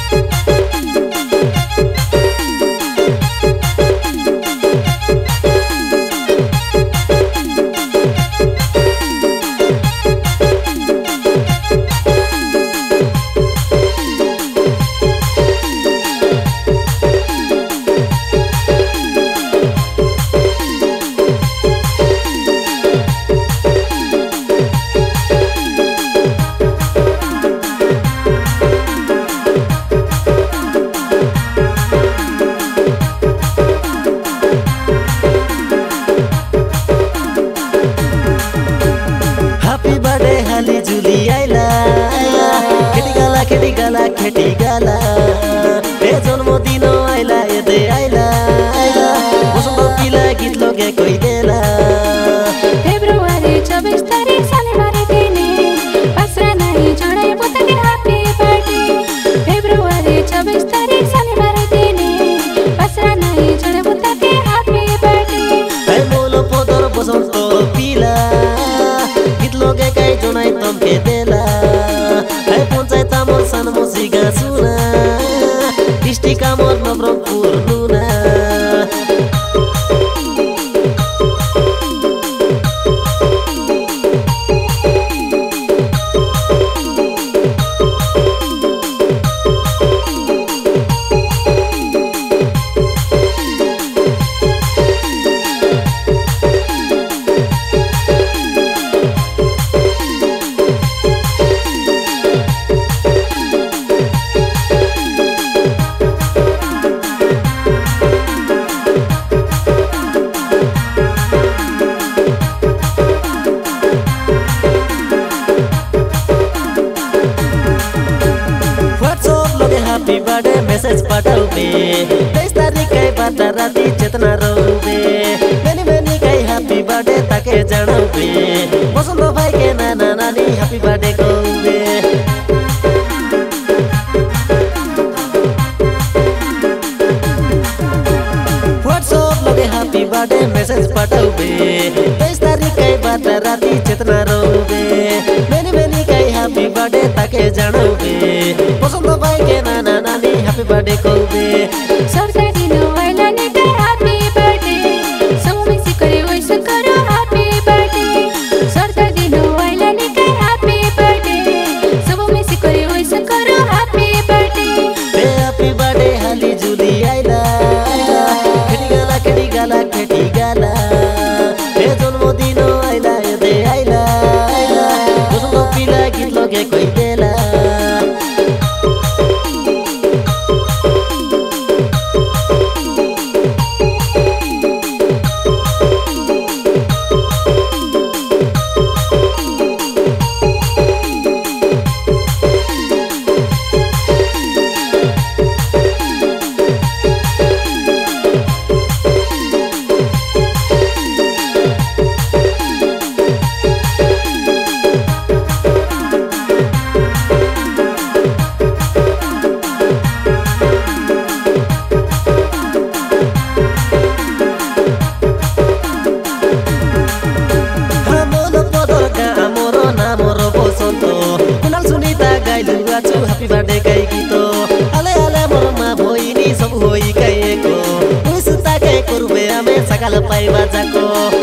खेटी गाला ए जन्मदिन आइला यदे आइला बसंत पिला गीत लगे कोई देला फेब्रुअरी 24 तारिख शनिबार दिने पसरा नहीं जोड़े पुतके हैप्पी बर्थडे फेब्रुअरी 24 तारिख शनिबार दिने पसरा नहीं जोड़े पुतके हैप्पी बर्थडे ए मोलो पोदर बसंत पिला गीत लगे काई जोनाई तमके देला ए पंचायत आमर सान मसिगा सुना डिस्ट्रिक्ट आमर नवरंगपुर लुना हैप्पी बर्थडे मैसेज पठाउबे 23 तारिख कई बात राती चेतना रहउबे मेनी मेनी कई हैप्पी बर्थडे ताके जणाउबे बसंत भाई के नाना नानी हैप्पी बर्थडे कहउबे व्हाट्सएप लगे हैप्पी बर्थडे मैसेज पठाउबे 23 तारिख कई बात राती चेतना रहउबे मेनी मेनी कई हैप्पी बर्थडे ताके जणाउबे बसंत भाई के नाना नानी हैप्पी बर्थडे कहउबे सरकार दिनो आइला ने के हैप्पी बर्थडे सब मिसी करे विश करो हैप्पी बर्थडे सरकार दिनो आइला ने के हैप्पी बर्थडे सब मिसी करे विश करो हैप्पी बर्थडे हैप्पी बर्थडे हाली जुली आइला खेटी गाला ए जन्मदिन आइला यदे आइला बसंत पिला गीत लगे कोई देला हैप्पी बर्थडे कई गीतो आले आले मरमा भोइनी सब होई कईको उइसता के करबे आमे सकाल पाइबा जाको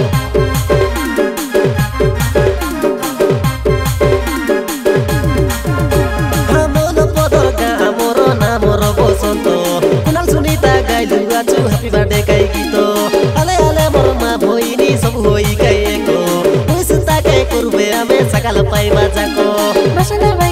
हमन पदर गा हमर नामर बसंत कुनाल सुनीता गाइलु आछु हैप्पी बर्थडे कई गीतो आले आले मरमा भोइनी सब होई कईको उइसता के करबे आमे सकाल पाइबा जाको बसंत